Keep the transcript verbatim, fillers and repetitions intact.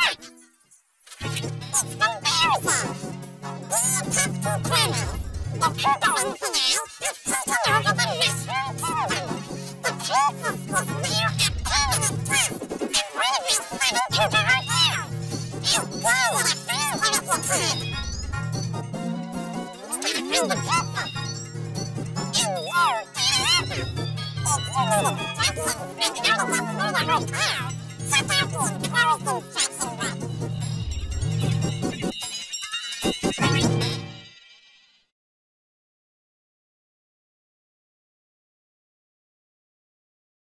It's embarrassing. The top two criminals, the Koopa for now, have taken over the Mushroom Kingdom. The princess was near a permanent death, and we will settle into her house. I'll go when I feel like it's a time. And the princess. And you, Diana. If you need instructions from anyone from the hotel, check out the embarrassing section.